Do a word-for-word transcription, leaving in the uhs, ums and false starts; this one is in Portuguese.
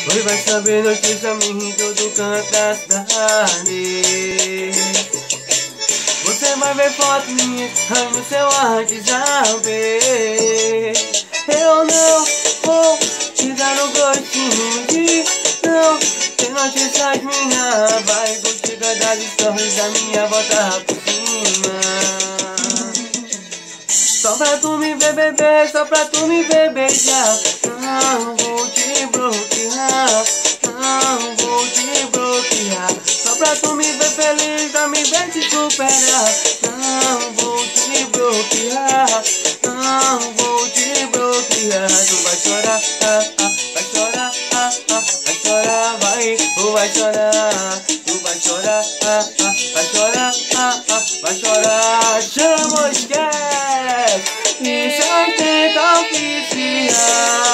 Hoje vai saber notícia minha em todo canto da cidade. Você vai ver foto minha aí no seu WhatsApp. Eu não vou te dar um gostinho de não ter notícias minhas. Vai curtir das stories da minha volta por cima. Só pra tu me ver beber, só pra tu me ver beijar. Não vou te bloquear, não vou te bloquear. Só pra tu me ver feliz, pra me ver te superar. Não vou te bloquear, não vou te bloquear. Tu vai chorar, ah, ah, vai chorar, ah, ah, vai chorar, vai, tu vai chorar. Tu vai chorar, ah, ah, vai chorar, ah, ah, vai chorar. Chama, esquece, isso é tenta oficial.